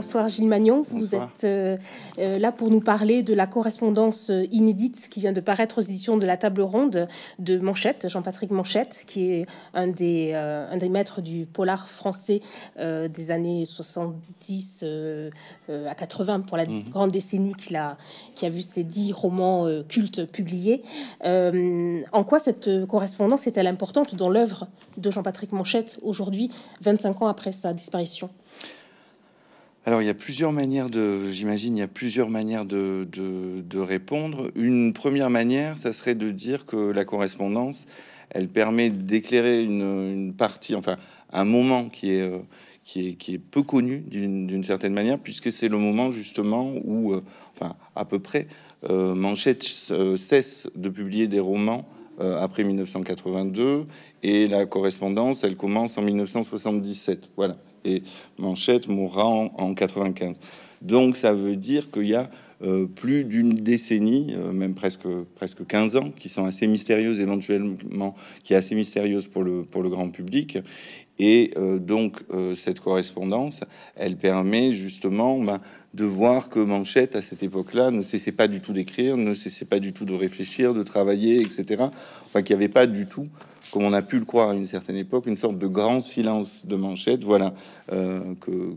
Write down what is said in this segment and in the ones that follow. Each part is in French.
Bonsoir Gilles Magnon, vous Bonsoir. êtes là pour nous parler de la correspondance inédite qui vient de paraître aux éditions de la Table Ronde de Manchette, Jean-Patrick Manchette, qui est un des maîtres du polar français des années 70 à 80 pour la grande décennie qui a vu ses 10 romans cultes publiés. En quoi cette correspondance est-elle importante dans l'œuvre de Jean-Patrick Manchette aujourd'hui, 25 ans après sa disparition? Alors, il y a plusieurs manières j'imagine, il y a plusieurs manières de répondre. Une première manière, ça serait de dire que la correspondance, elle permet d'éclairer une partie, enfin, un moment qui est peu connu d'une certaine manière, puisque c'est le moment justement où, enfin, à peu près, Manchette cesse de publier des romans après 1982, et la correspondance, elle commence en 1977. Voilà. Et Manchette mourra en 95. Donc ça veut dire qu'il y a plus d'une décennie, même presque 15 ans, qui sont assez mystérieuses éventuellement, qui est assez mystérieuse pour le grand public. Et donc cette correspondance, elle permet justement de voir que Manchette, à cette époque-là, ne cessait pas du tout d'écrire, ne cessait pas du tout de réfléchir, de travailler, etc. Enfin, qu'il n'y avait pas du tout, comme on a pu le croire à une certaine époque, une sorte de grand silence de Manchette. Voilà, que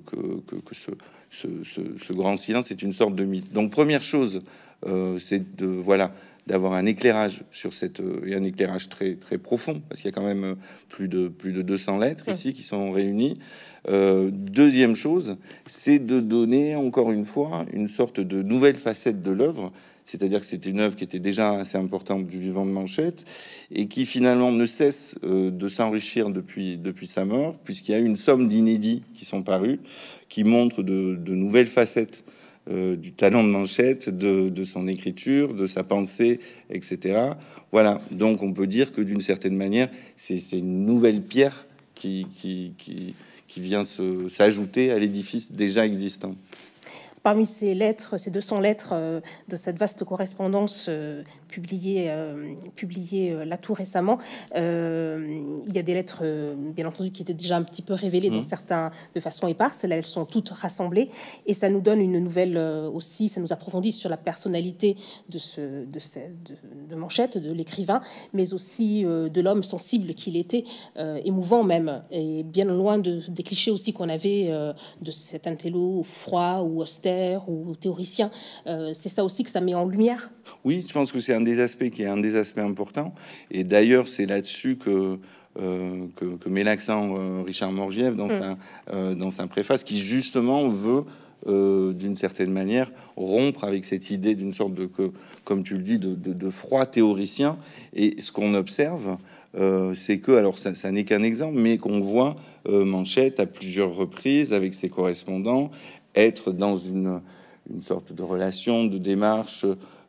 ce grand silence est une sorte de mythe. Donc, première chose, c'est d'avoir un éclairage sur et un éclairage très très profond, parce qu'il y a quand même plus de 200 lettres ici qui sont réunies. Deuxième chose, c'est de donner encore une fois une sorte de nouvelle facette de l'œuvre. C'est-à-dire que c'était une œuvre qui était déjà assez importante du vivant de Manchette et qui finalement ne cesse de s'enrichir depuis sa mort, puisqu'il y a une somme d'inédits qui sont parus, qui montrent de nouvelles facettes du talent de Manchette, de son écriture, de sa pensée, etc. Voilà, donc on peut dire que d'une certaine manière, c'est une nouvelle pierre qui vient s'ajouter à l'édifice déjà existant. Parmi ces lettres, ces 200 lettres de cette vaste correspondance publiée là tout récemment, il y a des lettres, bien entendu, qui étaient déjà un petit peu révélées dans certains de façon éparse. Là, elles sont toutes rassemblées et ça nous donne une nouvelle aussi, ça nous approfondit sur la personnalité de Manchette, de l'écrivain, mais aussi de l'homme sensible qu'il était, émouvant même, et bien loin des clichés aussi qu'on avait de cet intello froid ou austère ou théoricien. C'est ça aussi que ça met en lumière. Oui, je pense que c'est un des aspects importants. Et d'ailleurs, c'est là-dessus que met l'accent Richard Morgiev dans sa préface, qui justement veut, d'une certaine manière, rompre avec cette idée d'une sorte comme tu le dis, de froid théoricien. Et ce qu'on observe, c'est que, alors ça n'est qu'un exemple, mais qu'on voit Manchette à plusieurs reprises avec ses correspondants être dans une sorte de relation, de démarche,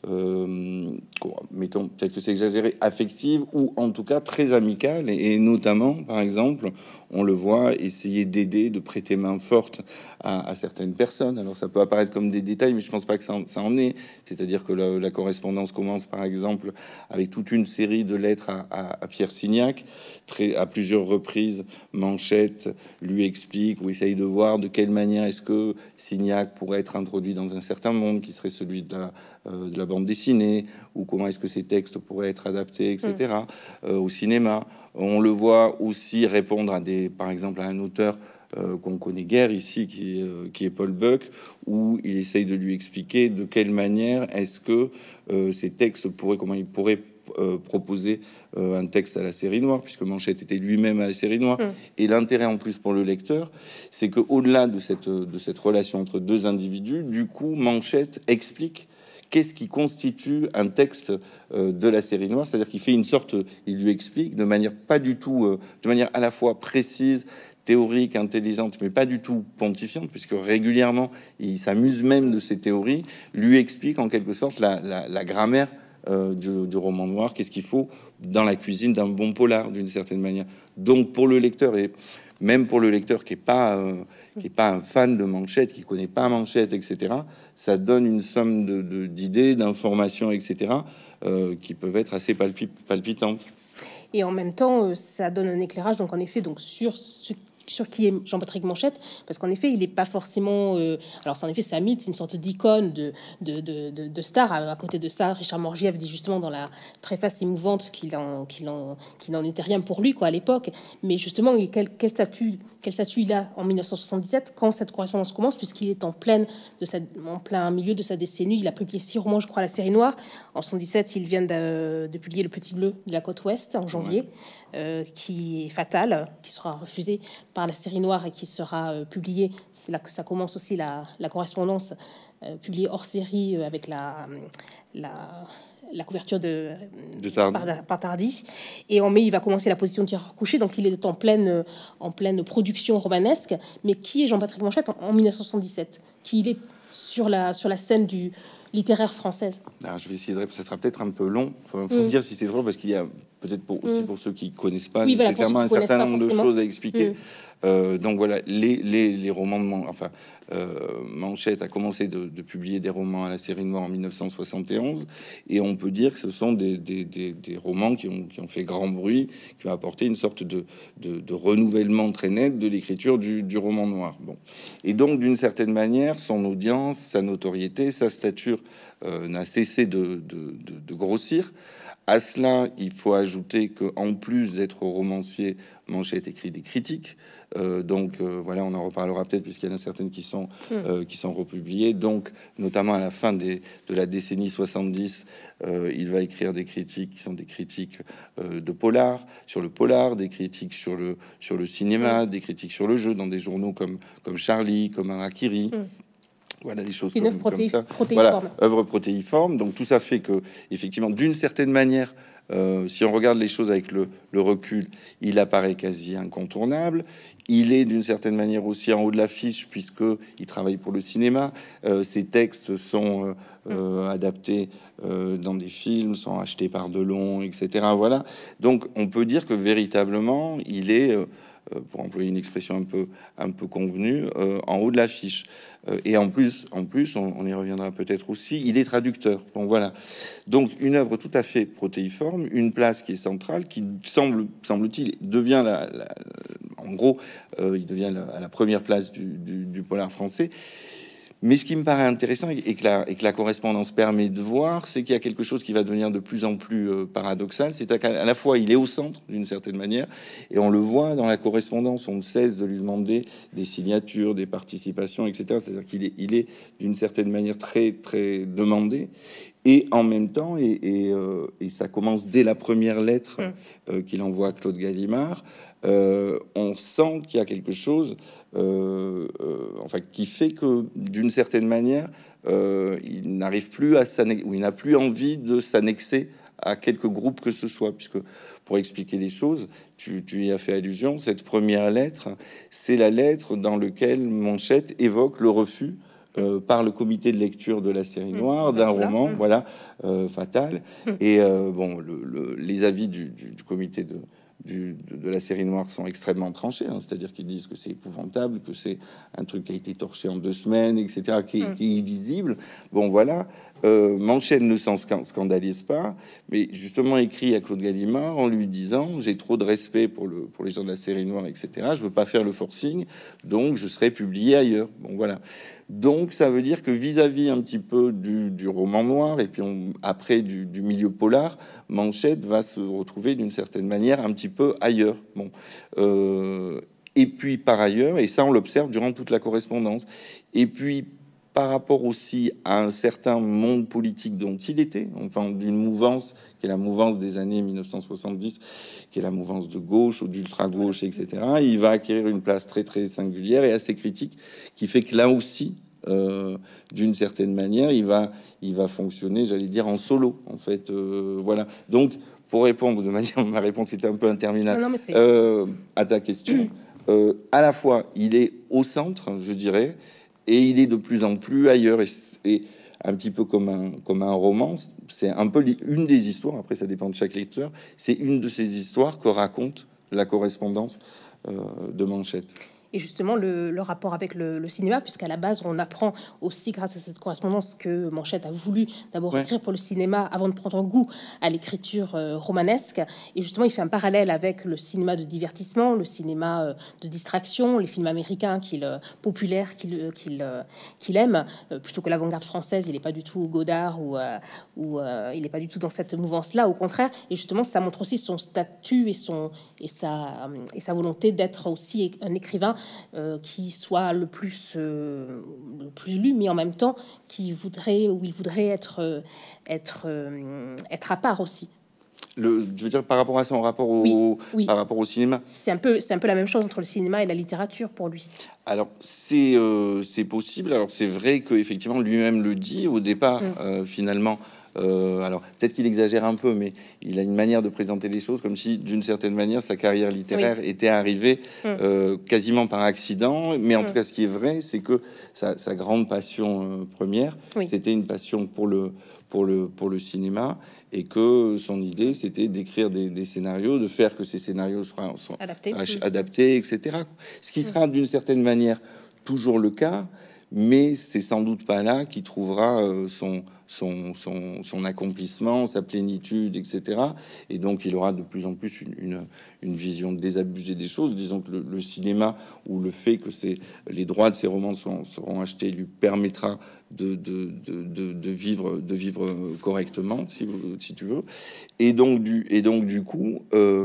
mettons, peut-être que c'est exagéré, affective, ou en tout cas très amicale, et notamment, par exemple, on le voit essayer d'aider, de prêter main forte à certaines personnes. Alors ça peut apparaître comme des détails, mais je pense pas que ça en est. C'est-à-dire que la correspondance commence, par exemple, avec toute une série de lettres à Pierre Signac. À plusieurs reprises, Manchette lui explique ou essaye de voir de quelle manière est-ce que Signac pourrait être introduit dans un certain monde qui serait celui de la bande dessinée, ou comment est-ce que ces textes pourraient être adaptés, etc. Au cinéma. On le voit aussi répondre par exemple, à un auteur qu'on connaît guère ici, qui est Paul Buck, où il essaye de lui expliquer de quelle manière est-ce que ces textes comment il pourrait proposer un texte à la série noire, puisque Manchette était lui-même à la série noire. Et l'intérêt en plus pour le lecteur, c'est que au-delà de cette relation entre deux individus, du coup, Manchette explique qu'est-ce qui constitue un texte de la série noire, c'est-à-dire qu'il fait une sorte, il lui explique de manière pas du tout, de manière à la fois précise, théorique, intelligente, mais pas du tout pontifiante, puisque régulièrement, il s'amuse même de ces théories, lui explique en quelque sorte la grammaire du roman noir, qu'est-ce qu'il faut dans la cuisine d'un bon polar, d'une certaine manière. Donc pour le lecteur, et même pour le lecteur qui est pas un fan de Manchette, qui connaît pas Manchette, etc., ça donne une somme d'idées, d'informations, etc., qui peuvent être assez palpitantes. Et en même temps, ça donne un éclairage, donc en effet, donc sur ce sur qui est Jean-Patrick Manchette, parce qu'en effet, il n'est pas forcément... alors, c'est en effet, c'est un mythe, c'est une sorte d'icône de star. À côté de ça, Richard Morgiev dit justement dans la préface émouvante qu'il n'en était rien pour lui, quoi, à l'époque. Mais justement, quel statut il a en 1977, quand cette correspondance commence, puisqu'il est en plein milieu de sa décennie. Il a publié 6 romans, je crois, à la série noire. En 77, il vient de publier Le Petit Bleu de la côte ouest, en janvier. Qui est fatal, qui sera refusé par la série noire et qui sera publié, c'est là que ça commence aussi la correspondance, publiée hors série avec la couverture de par Tardy. Et en mai, il va commencer La Position de tireur couché, donc il est en pleine production romanesque. Mais qui est Jean-Patrick Manchette en 1977? Qui il est sur la scène du littéraire française? Alors, je vais essayer de... Ça sera peut-être un peu long. Faut me dire si c'est drôle, parce qu'il y a peut-être aussi pour ceux qui connaissent pas nécessairement un certain nombre de choses à expliquer. Donc voilà, les romans de Manchette a commencé de publier des romans à la série noire en 1971, et on peut dire que ce sont des romans qui ont fait grand bruit, qui ont apporté une sorte de renouvellement très net de l'écriture du roman noir. Bon, et donc d'une certaine manière, son audience, sa notoriété, sa stature n'a cessé de grossir. À cela, il faut ajouter que, en plus d'être romancier, Manchette écrit des critiques. Voilà, on en reparlera peut-être, puisqu'il y en a certaines qui sont republiées. Donc, notamment à la fin de la décennie 70, il va écrire des critiques qui sont des critiques de polar, sur le polar, des critiques sur le cinéma, des critiques sur le jeu, dans des journaux comme Charlie, comme Harakiri. Voilà, des choses comme ça. Voilà, œuvre protéiforme. Donc tout ça fait que, effectivement, d'une certaine manière, si on regarde les choses avec le recul, il apparaît quasi incontournable. Il est d'une certaine manière aussi en haut de l'affiche, puisque il travaille pour le cinéma. Ses textes sont adaptés dans des films, sont achetés par Delon, etc. Voilà. Donc on peut dire que véritablement, il est, pour employer une expression un peu convenue, en haut de l'affiche. Et en plus, on y reviendra peut-être aussi, il est traducteur. Bon, voilà. Donc, une œuvre tout à fait protéiforme, une place qui est centrale, qui semble-t-il, devient en gros, il devient la première place du polar français. Mais ce qui me paraît intéressant et que la correspondance permet de voir, c'est qu'il y a quelque chose qui va devenir de plus en plus paradoxal. C'est qu'à la fois, il est au centre d'une certaine manière, et on le voit dans la correspondance, on ne cesse de lui demander des signatures, des participations, etc. C'est-à-dire qu'il est d'une certaine manière très, très demandé. Et en même temps, et ça commence dès la première lettre qu'il envoie à Claude Gallimard, on sent qu'il y a quelque chose, qui fait que d'une certaine manière, il n'arrive plus à s'annexer, ou il n'a plus envie de s'annexer à quelques groupes que ce soit, puisque pour expliquer les choses, tu y as fait allusion. Cette première lettre, c'est la lettre dans laquelle Manchette évoque le refus par le comité de lecture de la série noire d'un roman, voilà, Fatal. Et les avis du comité de la série noire sont extrêmement tranchés, hein, c'est-à-dire qu'ils disent que c'est épouvantable, que c'est un truc qui a été torché en 2 semaines, etc., qui est illisible. Bon, voilà. Manchette ne s'en scandalise pas, mais justement écrit à Claude Gallimard en lui disant: j'ai trop de respect pour les gens de la série noire, etc., je veux pas faire le forcing, donc je serai publié ailleurs. Bon, voilà. Donc ça veut dire que vis-à-vis un petit peu du roman noir, et puis après du milieu polar, Manchette va se retrouver d'une certaine manière un petit peu ailleurs. Bon, et puis par ailleurs, et ça on l'observe durant toute la correspondance, et puis par rapport aussi à un certain monde politique dont il était, enfin d'une mouvance qui est la mouvance des années 1970, qui est la mouvance de gauche ou d'ultra-gauche, etc. Il va acquérir une place très très singulière et assez critique, qui fait que là aussi, d'une certaine manière, il va fonctionner, j'allais dire, en solo, en fait. Voilà. Donc, pour répondre de manière, ma réponse était un peu interminable, à ta question, à la fois, il est au centre, je dirais, et il est de plus en plus ailleurs, et un petit peu comme un roman. C'est un peu une des histoires, après ça dépend de chaque lecteur, c'est une de ces histoires que raconte la correspondance de Manchette. et justement le rapport avec le cinéma, puisqu'à la base, on apprend aussi grâce à cette correspondance que Manchette a voulu d'abord écrire pour le cinéma avant de prendre goût à l'écriture romanesque. Et justement, il fait un parallèle avec le cinéma de divertissement, le cinéma de distraction, les films américains populaires qu'il aime, plutôt que l'avant-garde française. Il n'est pas du tout Godard ou il n'est pas du tout dans cette mouvance-là, au contraire. Et justement, ça montre aussi son statut et sa volonté d'être aussi un écrivain qui soit le plus lu, mais en même temps il voudrait être à part aussi. Je veux dire, par rapport à son rapport par rapport au cinéma. C'est un peu la même chose entre le cinéma et la littérature pour lui. Alors, c'est possible. Alors, c'est vrai qu'effectivement, lui-même le dit au départ, finalement. Alors, peut-être qu'il exagère un peu, mais il a une manière de présenter les choses comme si, d'une certaine manière, sa carrière littéraire était arrivée quasiment par accident. Mais en tout cas, ce qui est vrai, c'est que sa grande passion première, c'était une passion pour le cinéma, et que son idée, c'était d'écrire des scénarios, de faire que ces scénarios soient adaptés, etc. Ce qui sera d'une certaine manière toujours le cas, mais c'est sans doute pas là qu'il trouvera son accomplissement, sa plénitude, etc. Et donc, il aura de plus en plus une vision désabusée des choses. Disons que le cinéma, ou le fait que les droits de ces romans seront achetés, lui permettra de vivre correctement, si tu veux. Et donc du coup,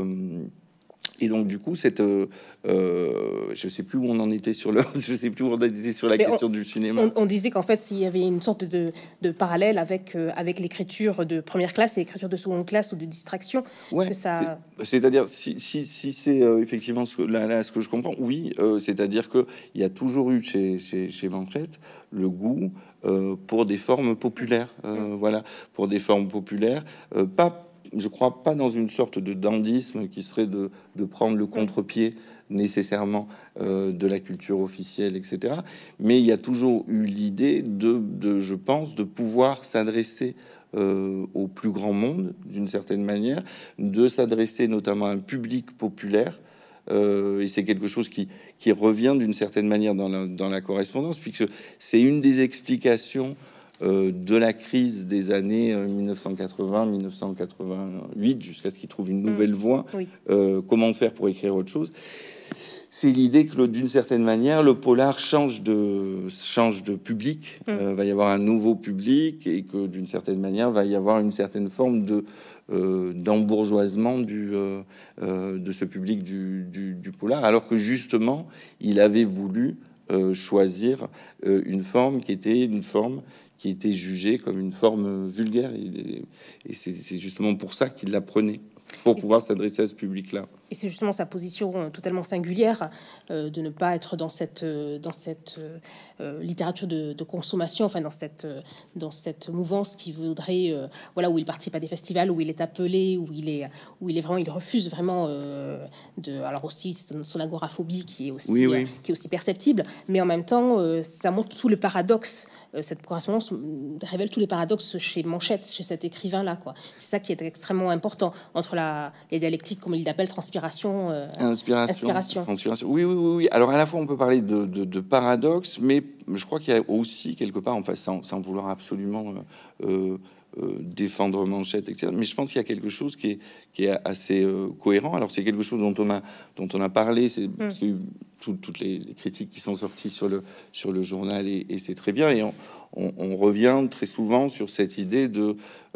cette, je sais plus où on en était sur je sais plus où on était sur la question du cinéma. On disait qu'en fait, s'il y avait une sorte de parallèle avec l'écriture de première classe et l'écriture de seconde classe ou de distraction. C'est-à-dire, si c'est effectivement ce que je comprends, oui, c'est-à-dire que il y a toujours eu chez Manchette le goût pour des formes populaires, voilà, pour des formes populaires, je crois pas dans une sorte de dandysme qui serait de prendre le contre-pied nécessairement de la culture officielle, etc. Mais il y a toujours eu l'idée je pense, de pouvoir s'adresser au plus grand monde, d'une certaine manière, de s'adresser notamment à un public populaire. Et c'est quelque chose qui revient d'une certaine manière dans la correspondance, puisque c'est une des explications de la crise des années 1980-1988, jusqu'à ce qu'il trouve une nouvelle voie. Comment faire pour écrire autre chose? C'est l'idée que d'une certaine manière, le polar change de public. Va y avoir un nouveau public, et que d'une certaine manière, va y avoir une certaine forme d'embourgeoisement de ce public du polar, alors que justement, il avait voulu choisir une forme qui était jugée comme une forme vulgaire, et c'est justement pour ça qu'il la prenait, pour pouvoir s'adresser à ce public-là. Et c'est justement sa position totalement singulière de ne pas être dans cette littérature de consommation, enfin dans cette mouvance qui voudrait, voilà, où il participe à des festivals, où il est appelé, où il est vraiment, il refuse vraiment alors aussi son agoraphobie qui est aussi perceptible, mais en même temps ça montre tout le paradoxe. Cette correspondance révèle tous les paradoxes chez Manchette, chez cet écrivain-là, quoi. C'est ça qui est extrêmement important entre les dialectiques, comme il l'appelle, inspiration. Oui. Alors à la fois, on peut parler de paradoxe, mais je crois qu'il y a aussi quelque part, enfin, sans vouloir absolument défendre Manchette, etc. Mais je pense qu'il y a quelque chose qui est assez cohérent. Alors c'est quelque chose dont on a parlé, c'est parce que toutes les critiques qui sont sorties sur le journal, et c'est très bien. Et on revient très souvent sur cette idée d'une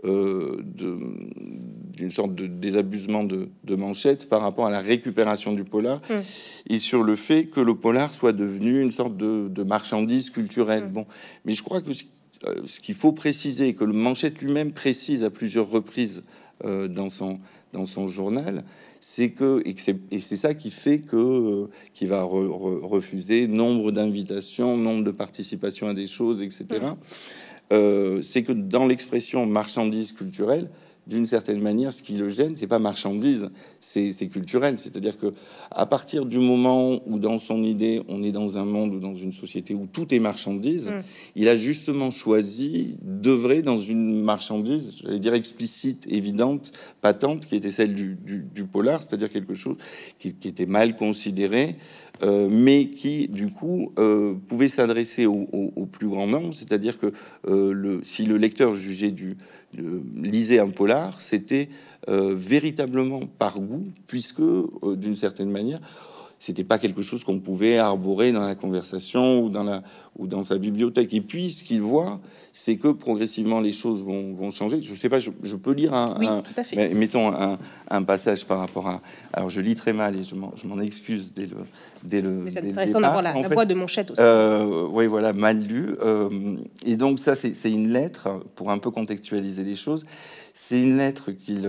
sorte de désabusement de Manchette par rapport à la récupération du polar, et sur le fait que le polar soit devenu une sorte de marchandise culturelle. Bon, mais je crois que ce qu'il faut préciser, que le Manchette lui-même précise à plusieurs reprises dans son journal, c'est c'est ça qui fait qu'il va refuser nombre d'invitations, nombre de participations à des choses, etc. C'est que dans l'expression marchandise culturelle, d'une certaine manière, ce qui le gêne, c'est pas marchandise, c'est culturel. C'est-à-dire que à partir du moment où, dans son idée, on est dans un monde ou dans une société où tout est marchandise, il a justement choisi d'œuvrer dans une marchandise, j'allais dire explicite, évidente, patente, qui était celle du polar, c'est-à-dire quelque chose qui était mal considéré, mais qui, du coup, pouvait s'adresser au plus grand nombre. C'est-à-dire que si le lecteur lisait un polar, c'était véritablement par goût, puisque, d'une certaine manière, c'était pas quelque chose qu'on pouvait arborer dans la conversation ou dans sa bibliothèque. Et puis, ce qu'il voit, c'est que progressivement les choses vont changer. Je sais pas, je peux lire mettons un passage par rapport à. Alors, je lis très mal et je m'en excuse dès le. Mais c'est intéressant d'avoir la voix de Manchette aussi. Oui, voilà, mal lu. Et donc ça, c'est une lettre pour un peu contextualiser les choses. C'est une lettre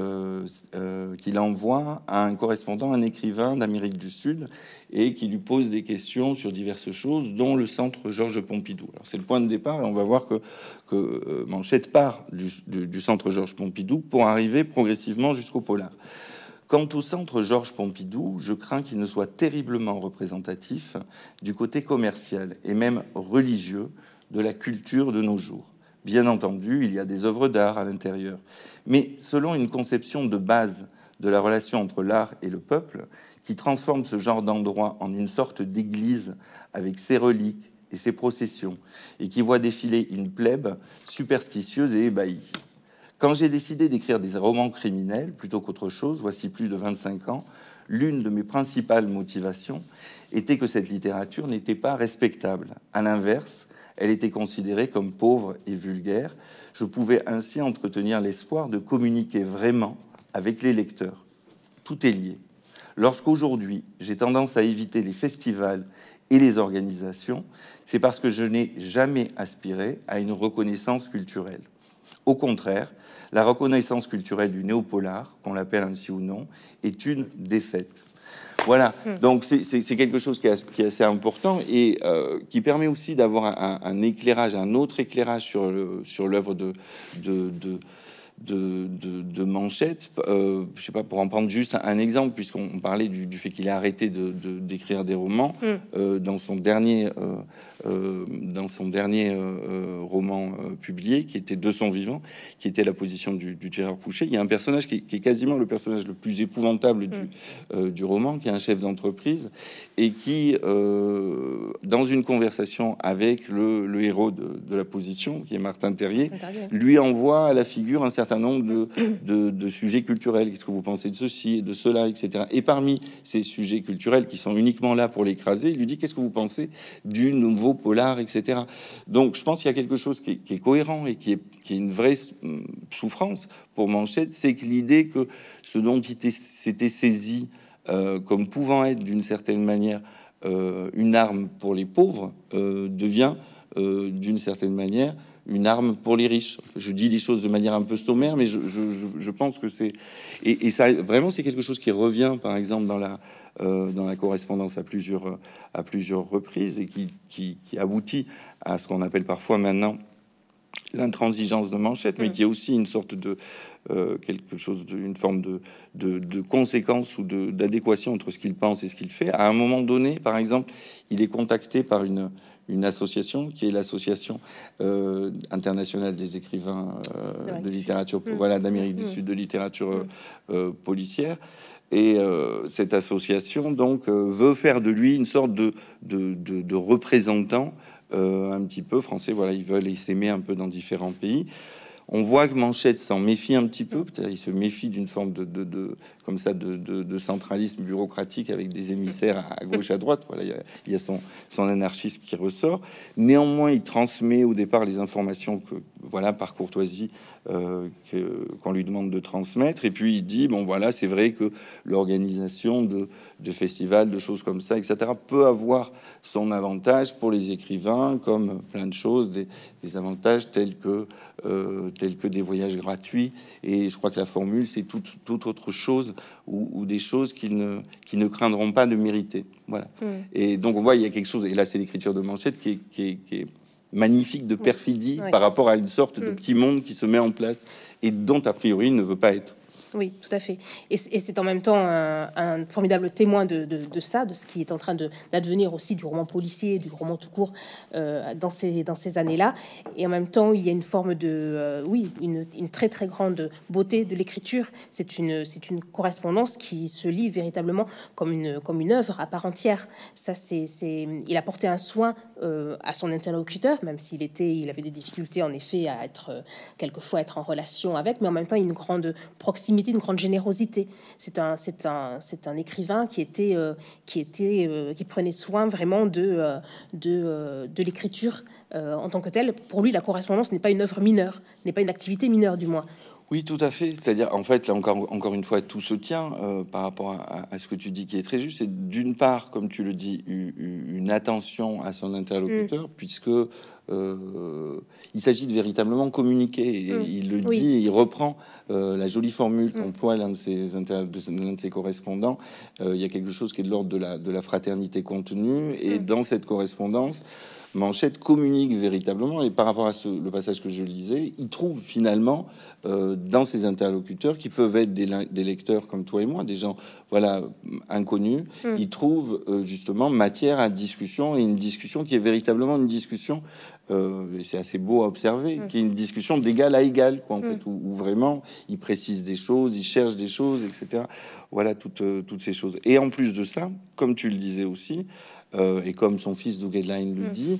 qu'il envoie à un correspondant, un écrivain d'Amérique du Sud, et qui lui pose des questions sur diverses choses, dont le centre Georges Pompidou. Alors c'est le point de départ, et on va voir que Manchette part du centre Georges Pompidou pour arriver progressivement jusqu'au polar. Quant au centre Georges Pompidou, je crains qu'il ne soit terriblement représentatif du côté commercial et même religieux de la culture de nos jours. Bien entendu, il y a des œuvres d'art à l'intérieur, mais selon une conception de base de la relation entre l'art et le peuple, qui transforme ce genre d'endroit en une sorte d'église avec ses reliques et ses processions, et qui voit défiler une plèbe superstitieuse et ébahie. Quand j'ai décidé d'écrire des romans criminels plutôt qu'autre chose, voici plus de 25 ans, l'une de mes principales motivations était que cette littérature n'était pas respectable. À l'inverse, elle était considérée comme pauvre et vulgaire. Je pouvais ainsi entretenir l'espoir de communiquer vraiment avec les lecteurs. Tout est lié. Lorsqu'aujourd'hui, j'ai tendance à éviter les festivals et les organisations, c'est parce que je n'ai jamais aspiré à une reconnaissance culturelle. Au contraire, la reconnaissance culturelle du néopolar, qu'on l'appelle ainsi ou non, est une défaite. Voilà, donc c'est quelque chose qui est assez important et qui permet aussi d'avoir un éclairage, un autre éclairage sur l'œuvre de Manchette. Je sais pas, pour en prendre juste un exemple, puisqu'on parlait du fait qu'il a arrêté d'écrire des romans. Dans son dernier roman publié, qui était De son vivant, qui était La position du tireur couché, il y a un personnage qui est quasiment le personnage le plus épouvantable du roman, qui est un chef d'entreprise et qui, dans une conversation avec le héros de La position, qui est Martin Terrier, lui envoie à la figure un certain nombre de sujets culturels. Qu'est-ce que vous pensez de ceci et de cela, etc. Et parmi ces sujets culturels qui sont uniquement là pour l'écraser, il lui dit: qu'est-ce que vous pensez du nouveau polar, etc. Donc je pense qu'il y a quelque chose qui est cohérent et qui est une vraie souffrance pour Manchette, c'est que l'idée que ce dont il s'était saisi comme pouvant être d'une certaine manière une arme pour les pauvres devient d'une certaine manière une arme pour les riches. Je dis les choses de manière un peu sommaire, mais je pense que c'est... Et ça, vraiment, c'est quelque chose qui revient, par exemple, dans la correspondance à plusieurs reprises et qui aboutit à ce qu'on appelle parfois maintenant l'intransigeance de Manchette, mais qui est aussi une sorte de... quelque chose, une forme de conséquence ou d'adéquation entre ce qu'il pense et ce qu'il fait. À un moment donné, par exemple, il est contacté par une association qui est l'association internationale des écrivains de littérature, voilà, d'Amérique du Sud, de littérature policière. Et cette association donc veut faire de lui une sorte de représentant un petit peu français. Voilà, ils veulent s'aimer un peu dans différents pays. On voit que Manchette s'en méfie un petit peu. Peut-être il se méfie d'une forme comme ça de centralisme bureaucratique avec des émissaires à gauche, à droite. Voilà, il y a son anarchisme qui ressort. Néanmoins, il transmet au départ les informations que, voilà, par courtoisie, qu'on lui demande de transmettre. Et puis il dit, bon voilà, c'est vrai que l'organisation de festivals, de choses comme ça, etc., peut avoir son avantage pour les écrivains, comme plein de choses, des avantages tels que des voyages gratuits. Et je crois que la formule, c'est toute autre chose ou des choses qui ne craindront pas de mériter. Voilà. Et donc on voit, il y a quelque chose, et là c'est l'écriture de Manchette qui est magnifique de perfidie par rapport à une sorte de petit monde qui se met en place et dont a priori il ne veut pas être. Oui, tout à fait. Et c'est en même temps un formidable témoin de ça, de ce qui est en train d'advenir aussi du roman policier, du roman tout court dans ces années-là. Et en même temps, il y a une forme oui, une très très grande beauté de l'écriture. C'est une correspondance qui se lit véritablement comme une œuvre à part entière. Ça, il a porté un soin à son interlocuteur, même il avait des difficultés en effet à quelquefois être en relation avec, mais en même temps une grande proximité, une grande générosité. C'est un écrivain qui prenait soin vraiment de l'écriture en tant que telle. Pour lui, la correspondance n'est pas une œuvre mineure, n'est pas une activité mineure du moins. Oui, tout à fait. C'est-à-dire, en fait, là encore une fois, tout se tient par rapport à ce que tu dis qui est très juste. C'est d'une part, comme tu le dis, une attention à son interlocuteur, puisque il s'agit de véritablement communiquer. Et il le dit, et il reprend la jolie formule qu'emploie l'un de ses correspondants. Il y a quelque chose qui est de l'ordre de la fraternité contenue. Et dans cette correspondance, Manchette communique véritablement, et par rapport à le passage que je lisais, il trouve finalement dans ses interlocuteurs, qui peuvent être des lecteurs comme toi et moi, des gens voilà inconnus, il trouve justement matière à discussion, et une discussion qui est véritablement une discussion, et c'est assez beau à observer, qui est une discussion d'égal à égal, quoi, en fait, où vraiment il précise des choses, il cherche des choses, etc. Voilà, toutes ces choses. Et en plus de ça, comme tu le disais aussi, et comme son fils Doug Edline le dit,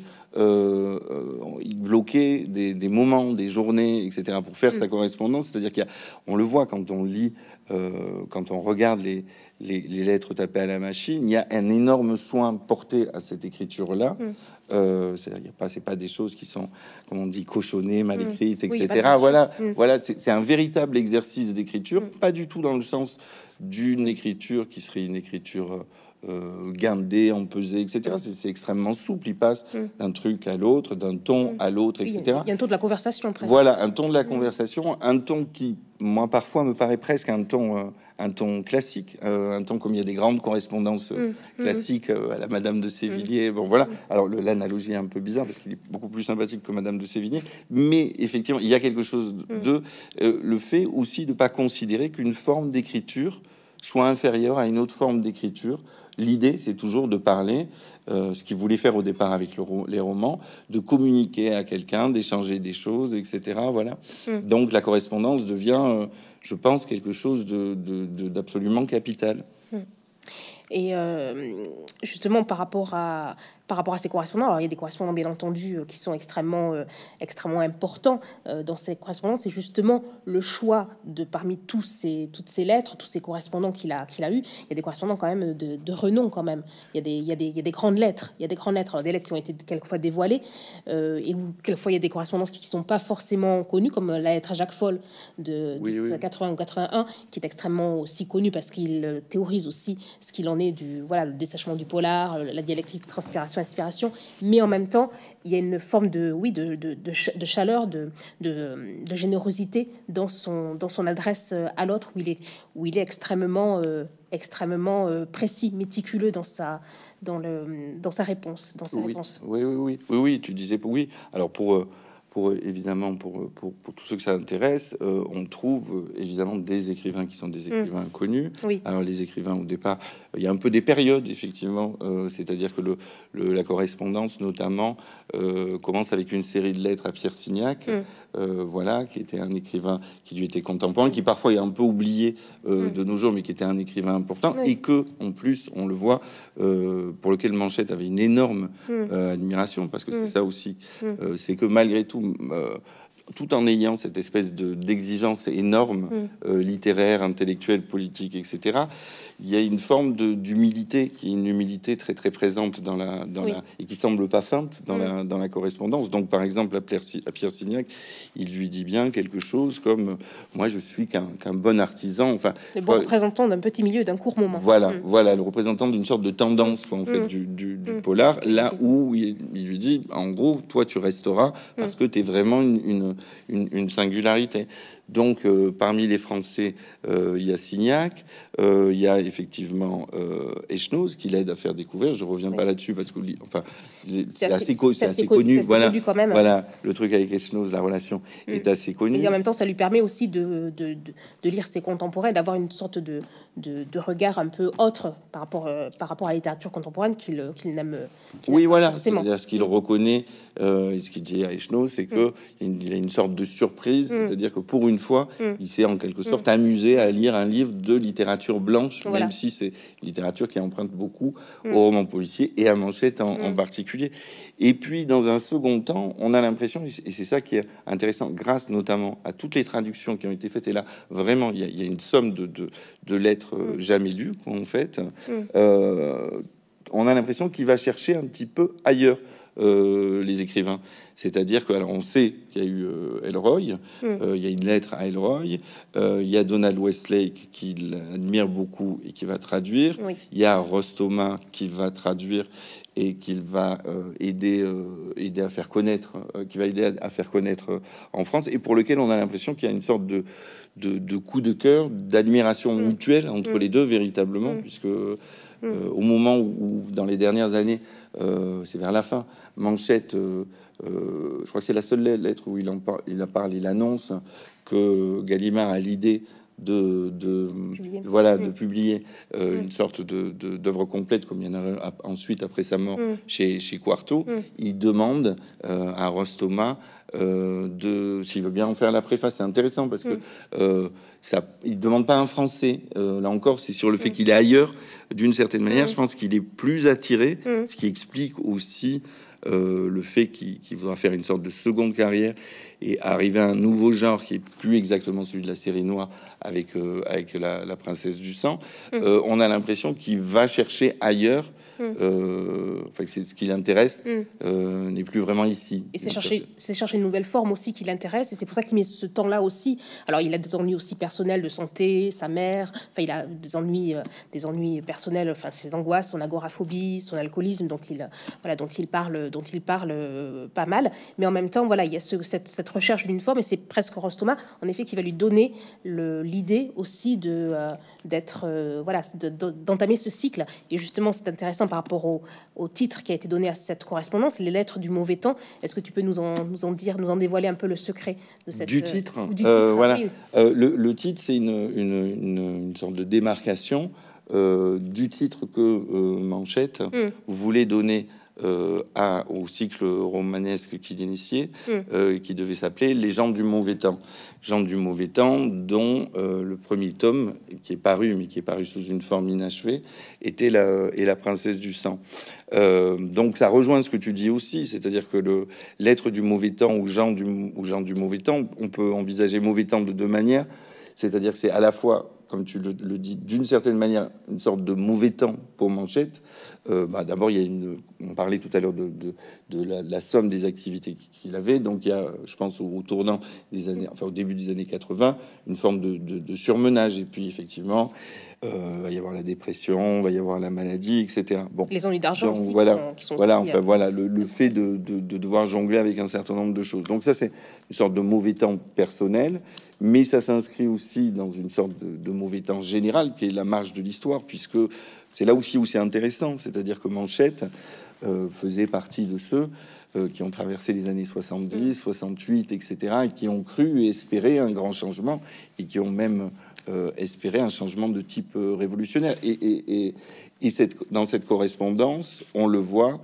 il bloquait des moments, des journées, etc. pour faire sa correspondance. C'est-à-dire on le voit quand on lit, quand on regarde les lettres tapées à la machine, il y a un énorme soin porté à cette écriture-là. C'est-à-dire, c'est pas des choses qui sont, comme on dit, cochonnées, mal écrites, etc. Oui, voilà, c'est un véritable exercice d'écriture, pas du tout dans le sens d'une écriture qui serait une écriture guindé, empesé, etc. C'est extrêmement souple. Il passe d'un truc à l'autre, d'un ton à l'autre, etc. Il y a un ton de la conversation, presque. Voilà, un ton de la conversation, un ton qui, moi, parfois, me paraît presque un ton classique, un ton comme il y a des grandes correspondances classiques à la Madame de Sévigné. Bon, voilà. Alors, l'analogie est un peu bizarre parce qu'il est beaucoup plus sympathique que Madame de Sévigné. Mais effectivement, il y a quelque chose de le fait aussi de pas considérer qu'une forme d'écriture soit inférieure à une autre forme d'écriture. L'idée, c'est toujours de parler, ce qu'il voulait faire au départ avec les romans, de communiquer à quelqu'un, d'échanger des choses, etc. Voilà. Donc la correspondance devient, je pense, quelque chose d'absolument capital. Et justement, par rapport à ces correspondants, alors il y a des correspondants bien entendu qui sont extrêmement importants dans ces correspondances. C'est justement le choix de parmi toutes ces lettres, tous ces correspondants qu'il a eu. Il y a des correspondants quand même de renom quand même. Il y a des grandes lettres. Il y a des grandes lettres, alors des lettres qui ont été quelquefois dévoilées et où quelquefois il y a des correspondances qui sont pas forcément connues, comme la lettre à Jacques Foll de 80 ou 81, qui est extrêmement aussi connue parce qu'il théorise aussi ce qu'il en est le dessèchement du polar, la dialectique transpiration-inspiration, mais en même temps, il y a une forme de chaleur, de générosité dans son adresse à l'autre, où il est extrêmement précis, méticuleux dans sa réponse, Oui, tu disais oui. Alors évidemment pour tous ceux que ça intéresse, on trouve évidemment des écrivains qui sont des écrivains connus. Alors les écrivains au départ, il y a un peu des périodes effectivement, c'est-à-dire que la correspondance notamment commence avec une série de lettres à Pierre Signac, voilà, qui était un écrivain qui lui était contemporain, qui parfois est un peu oublié de nos jours, mais qui était un écrivain important et que en plus on le voit, pour lequel Manchette avait une énorme admiration, parce que c'est ça aussi, c'est que malgré tout, tout en ayant cette espèce d'exigence énorme, littéraire, intellectuelle, politique, etc., il y a une forme d'humilité, qui est une humilité très très présente et qui semble pas feinte dans la correspondance. Donc par exemple à Pierre Signac, il lui dit bien quelque chose comme moi je suis qu'un bon artisan, enfin le bon représentant d'un petit milieu, d'un court moment. Voilà le représentant d'une sorte de tendance en fait du polar, là où il lui dit en gros toi tu resteras parce que tu es vraiment une singularité. Donc, parmi les Français, il y a Signac, il y a effectivement Echenoz qui l'aide à faire découvrir. Je reviens pas là-dessus parce que, enfin, c'est assez connu. Voilà, connu quand même. Voilà, le truc avec Echenoz, la relation est assez connue. Et en même temps, ça lui permet aussi de lire ses contemporains, d'avoir une sorte de regard un peu autre par rapport à la littérature contemporaine qu'il n'aime. Oui, voilà. Forcément. C'est-à-dire ce qu'il reconnaît, ce qu'il dit à Echenoz, c'est que il a une sorte de surprise, c'est-à-dire que pour une fois, il s'est en quelque sorte amusé à lire un livre de littérature blanche, Voilà. même si c'est une littérature qui emprunte beaucoup au roman policier et à Manchette en particulier. Et puis, dans un second temps, on a l'impression, et c'est ça qui est intéressant, grâce notamment à toutes les traductions qui ont été faites, et là, vraiment, il y a une somme de lettres jamais lues, en fait, on a l'impression qu'il va chercher un petit peu ailleurs les écrivains. C'est-à-dire que, alors, on sait qu'il y a eu Elroy, il y a une lettre à Elroy, il y a Donald Westlake qui l'admire beaucoup et qui va traduire, il y a Ross Thomas qui va traduire et qu'il va aider à faire connaître, qui va aider à faire connaître en France, et pour lequel on a l'impression qu'il y a une sorte de coup de cœur, d'admiration mutuelle entre les deux, véritablement, puisque au moment où, dans les dernières années, c'est vers la fin, Manchette, je crois que c'est la seule lettre où il annonce que Gallimard a l'idée de publier une sorte d'œuvre complète, comme il y en a ensuite après sa mort chez Quarto. Il demande à Ross Thomas s'il veut bien en faire la préface. C'est intéressant parce que il demande pas un Français. Là encore, c'est sur le fait qu'il est ailleurs. D'une certaine manière, je pense qu'il est plus attiré, ce qui explique aussi le fait qu'il voudra faire une sorte de seconde carrière et arriver à un nouveau genre qui est plus exactement celui de la série noire avec la princesse du sang. On a l'impression qu'il va chercher ailleurs. Enfin, c'est ce qui l'intéresse, n'est plus vraiment ici. Et c'est chercher une nouvelle forme aussi qui l'intéresse, et c'est pour ça qu'il met ce temps-là aussi. Alors, il a des ennuis aussi personnels de santé, sa mère. Enfin, il a des ennuis personnels. Enfin, ses angoisses, son agoraphobie, son alcoolisme, dont il parle pas mal. Mais en même temps, voilà, il y a cette recherche d'une forme, et c'est presque Ross Thomas, en effet, qui va lui donner l'idée aussi d'entamer ce cycle. Et justement, c'est intéressant par rapport au titre qui a été donné à cette correspondance, les lettres du mauvais temps. Est-ce que tu peux nous en dévoiler un peu le secret de cette du titre, voilà. Oui. Le titre, c'est une sorte de démarcation du titre que Manchette voulait donner au cycle romanesque qu'il initiait, qui devait s'appeler Les gens du mauvais temps. Gens du mauvais temps, dont le premier tome, qui est paru, mais qui est paru sous une forme inachevée, était la princesse du sang. Donc ça rejoint ce que tu dis aussi, c'est-à-dire que l'être du mauvais temps ou gens du mauvais temps, on peut envisager mauvais temps de deux manières, c'est-à-dire que c'est à la fois, comme tu le dis, d'une certaine manière, une sorte de mauvais temps pour Manchette. D'abord, on parlait tout à l'heure de la somme des activités qu'il avait. Donc, il y a, je pense, au tournant des années, enfin, au début des années 80, une forme de surmenage. Et puis, effectivement, va y avoir la dépression, va y avoir la maladie, etc. Bon, les ennuis d'argent aussi, qui sont voilà, aussi, enfin, voilà, le fait de devoir jongler avec un certain nombre de choses. Donc, ça, c'est une sorte de mauvais temps personnel, mais ça s'inscrit aussi dans une sorte de mauvais temps général qui est la marge de l'histoire, puisque c'est là aussi où c'est intéressant, c'est-à-dire que Manchette faisait partie de ceux qui ont traversé les années 70, 68, etc., et qui ont cru et espéré un grand changement, et qui ont même espéré un changement de type révolutionnaire. Et dans cette correspondance, on le voit,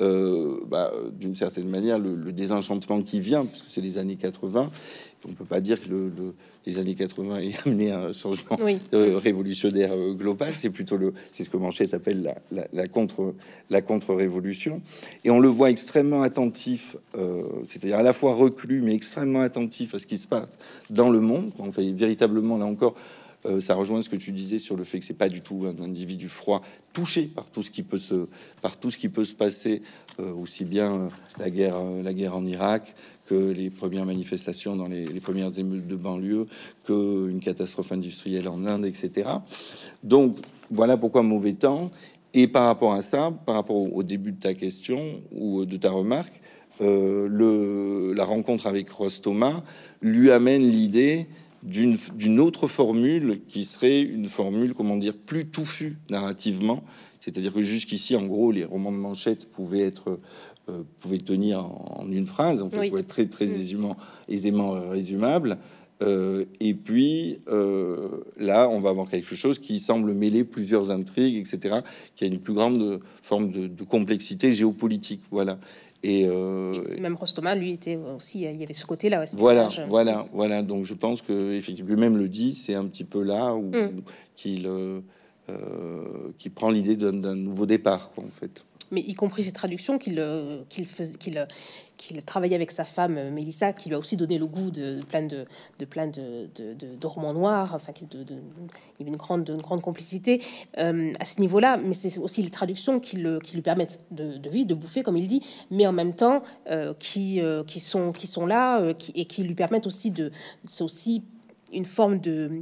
d'une certaine manière, le désenchantement qui vient, puisque c'est les années 80. On peut pas dire que les années 80 aient amené un changement révolutionnaire global. C'est plutôt c'est ce que Manchette appelle la contre-révolution. Et on le voit extrêmement attentif, c'est-à-dire à la fois reclus, mais extrêmement attentif à ce qui se passe dans le monde. On fait véritablement, là encore, ça rejoint ce que tu disais sur le fait que c'est pas du tout un individu froid, touché par tout ce qui peut se passer, aussi bien la guerre en Irak que les premières manifestations dans les premières émeutes de banlieue, que une catastrophe industrielle en Inde, etc. Donc voilà pourquoi mauvais temps. Et par rapport à ça, par rapport au début de ta question ou de ta remarque, la rencontre avec Ross Thomas lui amène l'idée d'une autre formule qui serait une formule, comment dire, plus touffue narrativement. C'est-à-dire que jusqu'ici, en gros, les romans de Manchette pouvaient tenir en une phrase, en fait, Oui. pouvaient être très aisément résumables. Et puis là, on va avoir quelque chose qui semble mêler plusieurs intrigues, etc., qui a une plus grande forme de complexité géopolitique. Voilà. Et même Rostoma, lui, était aussi, il y avait ce côté-là. voilà. Donc je pense que effectivement, lui-même le dit, c'est un petit peu là où qu'il prend l'idée d'un nouveau départ, quoi, en fait. Mais y compris ses traductions qu'il travaillait avec sa femme Mélissa, qui lui a aussi donné le goût de plein de romans noirs. Enfin, il y avait une grande complicité à ce niveau-là. Mais c'est aussi les traductions qui lui permettent de vivre, de bouffer, comme il dit, mais en même temps qui sont là et qui lui permettent aussi c'est aussi une forme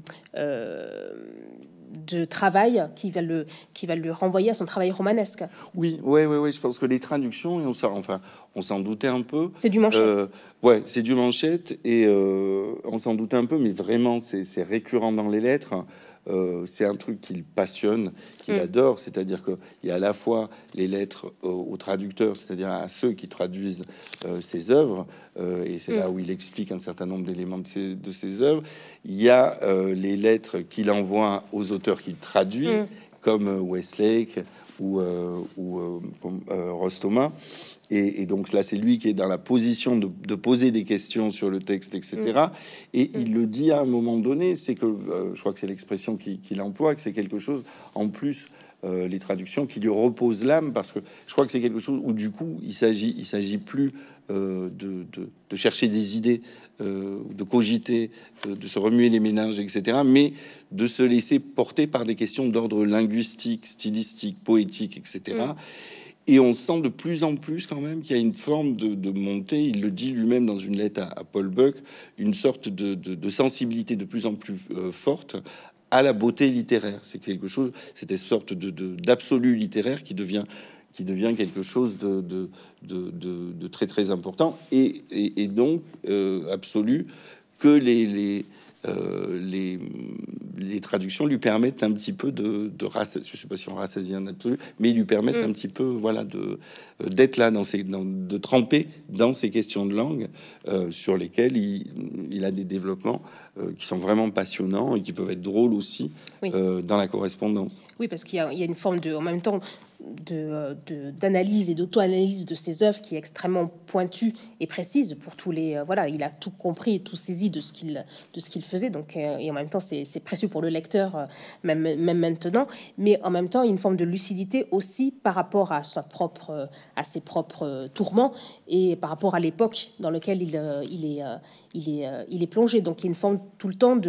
de travail qui va le renvoyer à son travail romanesque. Oui, je pense que les traductions, et on s'en doutait un peu. C'est du Manchette. C'est du Manchette, et on s'en doutait un peu, mais vraiment, c'est récurrent dans les lettres. C'est un truc qu'il passionne, qu'il adore, c'est-à-dire qu'il y a à la fois les lettres aux traducteurs, c'est-à-dire à ceux qui traduisent ses œuvres, et c'est là où il explique un certain nombre d'éléments de ses œuvres. Il y a les lettres qu'il envoie aux auteurs qu'il traduit, comme Westlake ou Rostoma. Et donc là, c'est lui qui est dans la position de poser des questions sur le texte, etc. Et il le dit à un moment donné, c'est que, je crois que c'est l'expression qu'il emploie, que c'est quelque chose, en plus, les traductions, qui lui reposent l'âme, parce que je crois que c'est quelque chose où, du coup, il s'agit plus de chercher des idées, de cogiter, de se remuer les méninges, etc., mais de se laisser porter par des questions d'ordre linguistique, stylistique, poétique, etc., Et on sent de plus en plus quand même qu'il y a une forme de montée. Il le dit lui-même dans une lettre à Paul Buck, une sorte de sensibilité de plus en plus forte à la beauté littéraire. C'est quelque chose, cette sorte d'absolu littéraire qui devient quelque chose de très important et donc absolu, que les traductions lui permettent un petit peu je sais pas si on rassasie un absolu, mais ils lui permettent un petit peu, voilà, d'être là de tremper dans ces questions de langue sur lesquelles il a des développements qui sont vraiment passionnants et qui peuvent être drôles aussi dans la correspondance. Oui, parce qu'il y a une forme en même temps d'analyse et d'auto-analyse de ses œuvres qui est extrêmement pointue et précise pour tous les voilà, il a tout compris et tout saisi de ce qu'il faisait, donc et en même temps c'est précieux pour le lecteur, même maintenant, mais en même temps il y a une forme de lucidité aussi par rapport à ses propres tourments et par rapport à l'époque dans laquelle il est plongé, donc il y a une forme tout le temps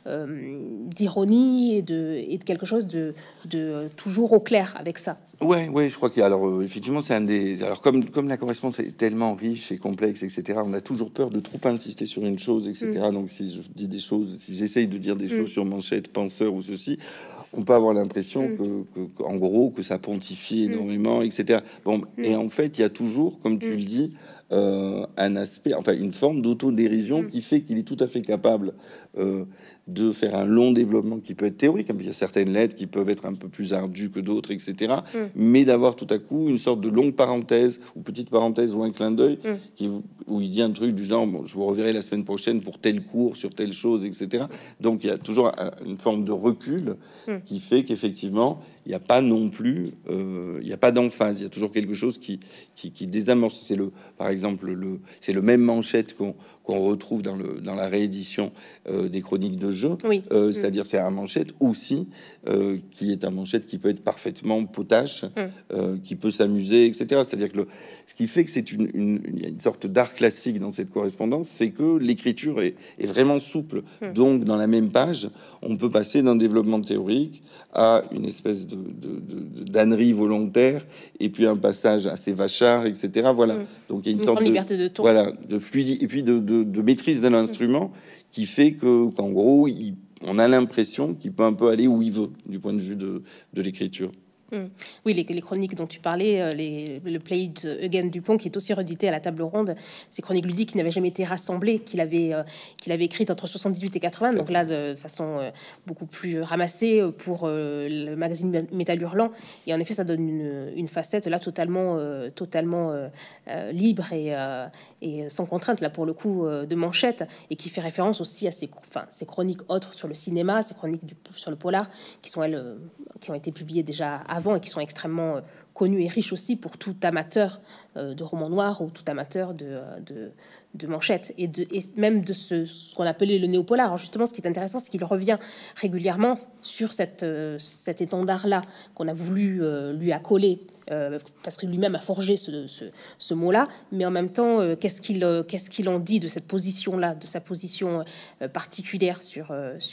d'ironie et de quelque chose de toujours au clair avec ça. Ouais, je crois qu'il y a, alors effectivement, c'est un des, alors comme la correspondance est tellement riche et complexe, etc., on a toujours peur de trop insister sur une chose, etc. Donc si je dis des choses, si j'essaye de dire des choses sur Manchette, Penseur ou ceci, on peut avoir l'impression en gros, que ça pontifie énormément, etc. Bon, et en fait, il y a toujours, comme tu le dis, un aspect, enfin une forme d'autodérision qui fait qu'il est tout à fait capable de faire un long développement qui peut être théorique. Il y a certaines lettres qui peuvent être un peu plus ardues que d'autres, etc. Mais d'avoir tout à coup une sorte de longue parenthèse ou petite parenthèse ou un clin d'œil où il dit un truc du genre, bon, je vous reverrai la semaine prochaine pour tel cours sur telle chose, etc. Donc il y a toujours une forme de recul qui fait qu'effectivement il n'y a pas non plus, il n'y a pas d'emphase. Il y a toujours quelque chose qui désamorce. C'est par exemple c'est le même Manchette qu'on retrouve dans la réédition des Chroniques de jeu. C'est-à-dire c'est un Manchette aussi qui est un Manchette qui peut être parfaitement potache, qui peut s'amuser, etc. C'est-à-dire que ce qui fait que il y a une sorte d'art classique dans cette correspondance, c'est que l'écriture est vraiment souple. Donc dans la même page, on peut passer d'un développement théorique à une espèce d'ânerie volontaire, et puis un passage assez vachard, etc. Voilà. Donc il y a une sorte liberté de ton. Voilà, de fluidité et puis de maîtrise de l'instrument qui fait qu'en gros, on a l'impression qu'il peut un peu aller où il veut du point de vue de l'écriture. Oui, les chroniques dont tu parlais, le Play It Again Dupont, qui est aussi redité à la table ronde, ces chroniques ludiques qui n'avaient jamais été rassemblées, qu'il avait écrites entre 78 et 80, donc là de façon beaucoup plus ramassée pour le magazine Métal Hurlant. Et en effet, ça donne une facette là totalement libre et sans contrainte, là pour le coup, de Manchette, et qui fait référence aussi à ces chroniques autres sur le cinéma, ces chroniques sur le polar, qui sont elles, qui ont été publiées déjà avant et qui sont extrêmement connus et riches aussi pour tout amateur de romans noirs ou tout amateur de Manchette et même de ce qu'on appelait le néopolar. Alors justement, ce qui est intéressant, c'est qu'il revient régulièrement sur cet étendard-là qu'on a voulu lui accoler parce que lui-même a forgé ce mot-là, mais en même temps, qu'est-ce qu'il en dit de cette position-là, de sa position particulière sur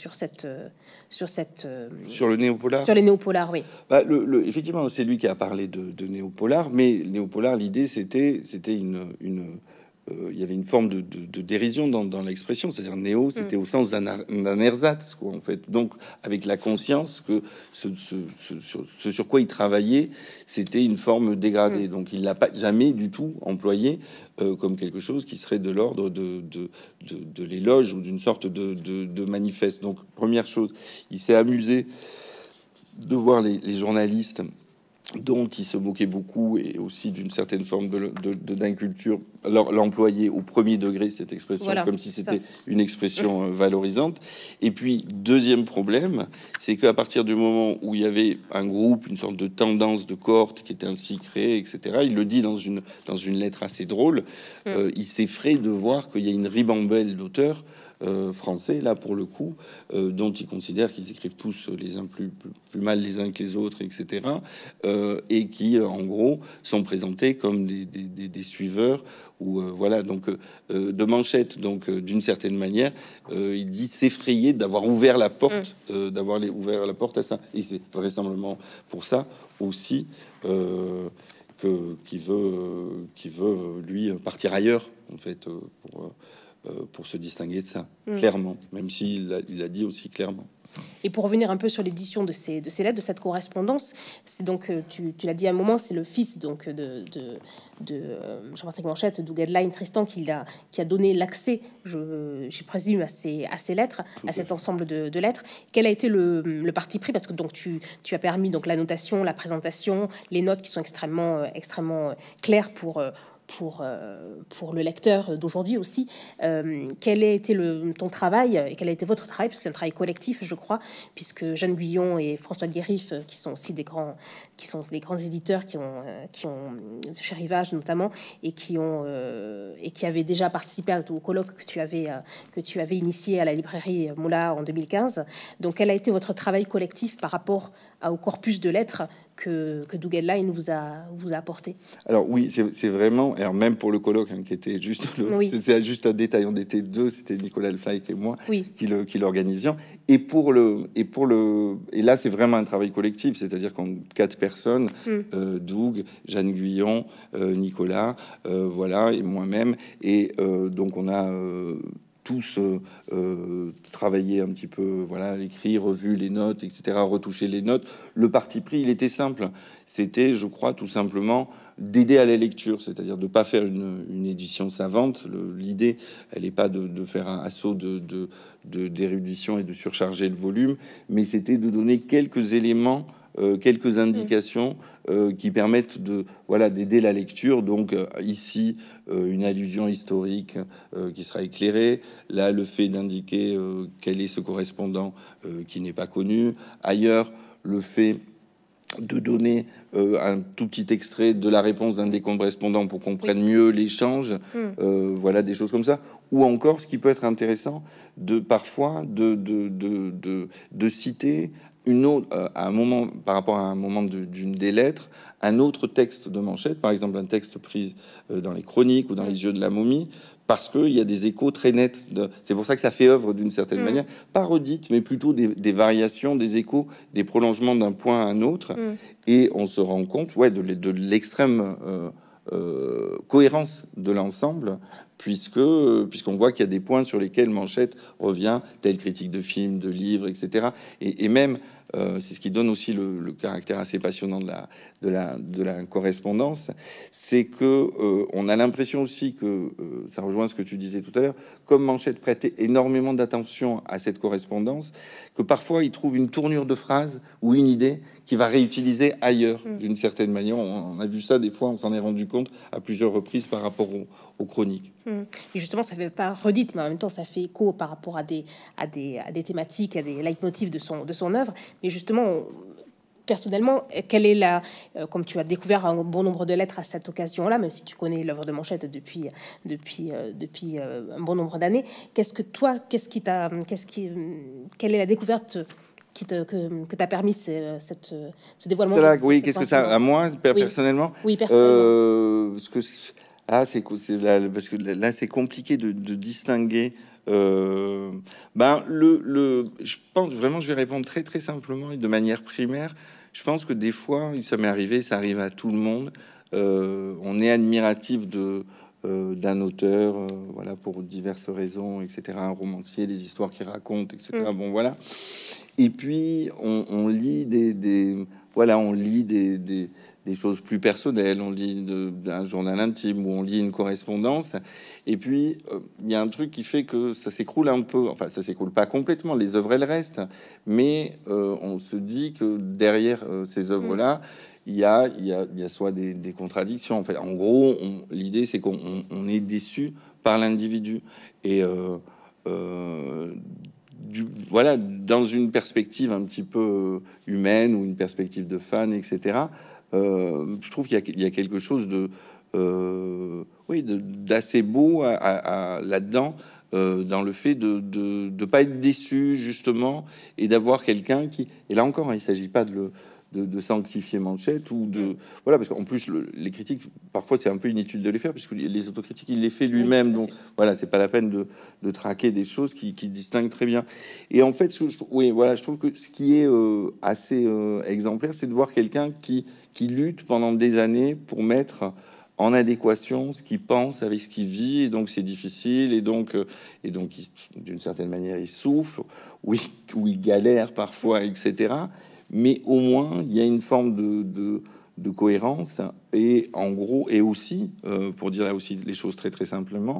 le néopolar. Sur les néopolars, oui. Bah, effectivement, c'est lui qui a parlé de néopolar, mais néopolar, l'idée, c'était il y avait une forme de dérision dans l'expression, c'est-à-dire néo, c'était au sens d'un ersatz, quoi, en fait. Donc, avec la conscience que ce sur quoi il travaillait, c'était une forme dégradée. Donc, il l'a pas jamais du tout employé comme quelque chose qui serait de l'ordre de l'éloge ou d'une sorte de manifeste. Donc, première chose, il s'est amusé de voir les journalistes dont il se moquait beaucoup et aussi d'une certaine forme d'inculture, l'employer au premier degré, cette expression, voilà, comme si c'était une expression valorisante. Et puis, deuxième problème, c'est qu'à partir du moment où il y avait un groupe, une sorte de tendance de cohorte qui était ainsi créée, etc., il le dit dans une lettre assez drôle, il s'effraie de voir qu'il y a une ribambelle d'auteurs français, là pour le coup, dont ils considèrent qu'ils écrivent tous les uns plus mal les uns que les autres, etc., et qui en gros sont présentés comme des suiveurs ou voilà, donc de Manchette. Donc d'une certaine manière, il dit s'effrayer d'avoir ouvert la porte, ouvert la porte à ça, et c'est vraisemblablement pour ça aussi qui veut lui partir ailleurs, en fait, pour se distinguer de ça, clairement, même s'il il a dit aussi clairement. Et pour revenir un peu sur l'édition de ces lettres, de cette correspondance, c'est donc, tu l'as dit à un moment, c'est le fils donc de Jean-Patrick Manchette, Doug Hedline, Tristan, qui a donné l'accès, je présume, à ces lettres, à cet ensemble de lettres. Quel a été le parti pris? Parce que donc tu as permis donc la notation, la présentation, les notes qui sont extrêmement claires pour le lecteur d'aujourd'hui aussi. Quel a été ton travail et quel a été votre travail, parce que c'est un travail collectif, je crois, puisque Jeanne Guyon et François Guérif, qui sont aussi des grands éditeurs qui ont chez Rivage notamment, et qui avaient déjà participé au colloque que tu avais initié à la librairie Moula en 2015. Donc quel a été votre travail collectif par rapport au corpus de lettres que Doug Hedline vous a apporté? Alors oui, c'est vraiment, alors même pour le colloque, hein, qui était juste, c'est juste un détail, on était deux, c'était Nicolas Leflayek et moi qui l'organisions, et là c'est vraiment un travail collectif, c'est-à-dire qu'en 4 personnes, Doug, Jeanne Guyon, Nicolas, voilà, et moi-même, et donc on a tous travailler un petit peu, voilà, écrit, revu les notes, etc., retoucher les notes. Le parti pris, il était simple. C'était, je crois, tout simplement d'aider à la lecture, c'est-à-dire de pas faire une édition savante. L'idée, elle n'est pas de faire un assaut d'érudition et de surcharger le volume, mais c'était de donner quelques éléments, quelques indications qui permettent d'aider la lecture. Donc ici, une allusion historique qui sera éclairée. Là, le fait d'indiquer quel est ce correspondant qui n'est pas connu. Ailleurs, le fait de donner un tout petit extrait de la réponse d'un des correspondants pour qu'on comprenne mieux l'échange, voilà, des choses comme ça. Ou encore, ce qui peut être intéressant, parfois de citer une autre, à un moment, par rapport à un moment d'une des lettres, un autre texte de Manchette, par exemple un texte pris dans les chroniques ou dans les yeux de la momie, parce qu'il y a des échos très nets. C'est pour ça que ça fait œuvre d'une certaine manière, pas redite, mais plutôt des variations, des échos, des prolongements d'un point à un autre. Et on se rend compte de l'extrême cohérence de l'ensemble, puisqu'on voit qu'il y a des points sur lesquels Manchette revient, telle critique de films, de livres, etc. Et même c'est ce qui donne aussi le caractère assez passionnant de la correspondance, c'est que on a l'impression aussi que ça rejoint ce que tu disais tout à l'heure, comme Manchette prêtait énormément d'attention à cette correspondance, que parfois il trouve une tournure de phrase ou une idée qui va réutiliser ailleurs d'une certaine manière. On a vu ça des fois, on s'en est rendu compte à plusieurs reprises par rapport aux chroniques. Et justement, ça fait pas redite, mais en même temps, ça fait écho par rapport à des thématiques, à des leitmotifs de son œuvre. Mais justement, personnellement, quelle est comme tu as découvert un bon nombre de lettres à cette occasion-là, même si tu connais l'œuvre de Manchette depuis un bon nombre d'années, quelle est la découverte que t'a permis ce dévoilement? Oui, qu'est-ce que ça à moi personnellement? Oui, personnellement. Parce que c'est cool, parce que là c'est compliqué de distinguer. Je pense vraiment, je vais répondre très très simplement et de manière primaire. Je pense que des fois, ça m'est arrivé, ça arrive à tout le monde. On est admiratif d'un auteur, voilà, pour diverses raisons, etc. Un romancier, les histoires qu'il raconte, etc. Bon, voilà. Et puis on lit on lit des choses plus personnelles, on lit un journal intime ou on lit une correspondance. Et puis il y a un truc qui fait que ça s'écroule un peu. Enfin, ça s'écroule pas complètement. Les œuvres elles restent, mais on se dit que derrière ces œuvres-là, il y a soit des contradictions. En fait, en gros, l'idée c'est qu'on est déçu par l'individu et voilà, dans une perspective un petit peu humaine ou une perspective de fan, etc. Je trouve qu'il y a quelque chose d'assez beau là-dedans, dans le fait de pas être déçu justement et d'avoir quelqu'un qui. Et là encore, il s'agit pas de sanctifier Manchette ou voilà, parce qu'en plus les critiques parfois c'est un peu inutile de les faire puisque les autocritiques il les fait lui-même, donc voilà, c'est pas la peine de traquer des choses qui distinguent très bien. Et en fait je trouve que ce qui est assez exemplaire, c'est de voir quelqu'un qui lutte pendant des années pour mettre en adéquation ce qu'il pense avec ce qu'il vit, et donc c'est difficile, et donc d'une certaine manière il souffre, oui, ou il galère parfois, etc. Mais au moins il y a une forme de cohérence, et en gros, et aussi pour dire là aussi les choses très très simplement,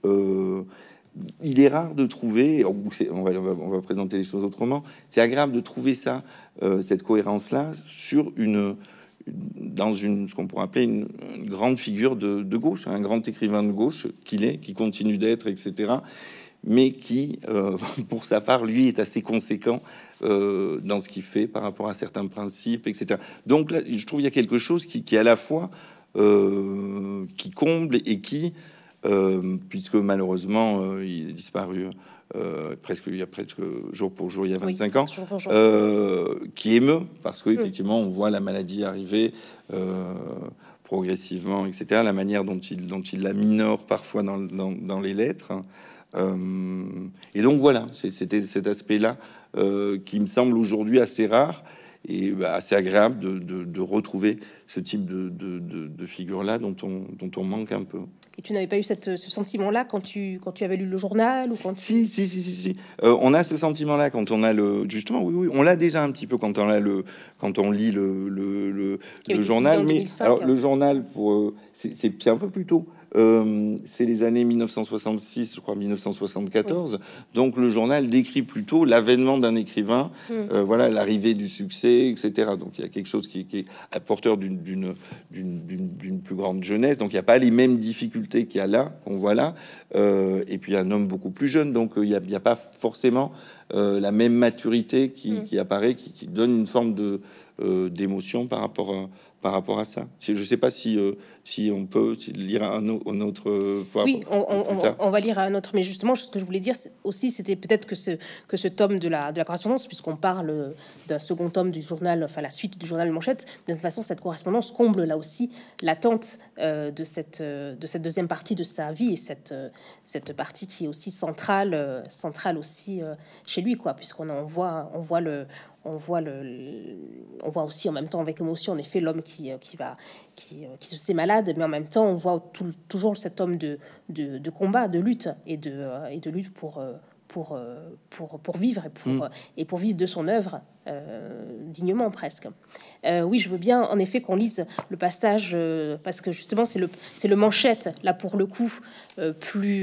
il est rare de trouver, on va présenter les choses autrement, c'est agréable de trouver ça, cette cohérence là dans ce qu'on pourrait appeler une grande figure de gauche, un grand écrivain de gauche qui continue d'être, etc., mais qui, pour sa part, lui, est assez conséquent dans ce qu'il fait par rapport à certains principes, etc. Donc là, je trouve qu'il y a quelque chose qui à la fois qui comble et qui, puisque malheureusement, il est disparu il y a presque jour pour jour, il y a 25 ans, qui émeut, parce qu'effectivement, on voit la maladie arriver progressivement, etc., la manière dont il la minore parfois dans les lettres. Et donc voilà, c'était cet aspect-là qui me semble aujourd'hui assez rare et assez agréable de retrouver ce type de figure-là dont on manque un peu. Et tu n'avais pas eu ce sentiment-là quand tu avais lu le journal ou quand tu... Si. On a ce sentiment-là quand on a justement, oui, on l'a déjà un petit peu quand on lit le journal. Mais 2005, alors, le journal, c'est un peu plus tôt. C'est les années 1966, je crois 1974. Oui. Donc le journal décrit plutôt l'avènement d'un écrivain, voilà, l'arrivée du succès, etc. Donc il y a quelque chose qui est apporteur d'une plus grande jeunesse. Donc il n'y a pas les mêmes difficultés qu'il y a là, qu'on voit là. Et puis un homme beaucoup plus jeune, donc il n'y a pas forcément la même maturité qui apparaît, qui donne une forme d'émotion par rapport à ça. Je ne sais pas si on peut lire un autre. Oui, on va lire un autre. Mais justement, ce que je voulais dire aussi, c'était peut-être que ce tome de la correspondance, puisqu'on parle d'un second tome du journal, enfin la suite du journal Manchette, de toute façon, cette correspondance comble là aussi l'attente de cette deuxième partie de sa vie, et cette partie qui est aussi centrale aussi chez lui, quoi, puisqu'on voit aussi en même temps avec émotion en effet l'homme qui se sait malade, mais en même temps on voit toujours cet homme de combat, de lutte et de lutte pour vivre et pour vivre de son œuvre, dignement presque. Oui, je veux bien en effet qu'on lise le passage parce que justement c'est le manchette là pour le coup plus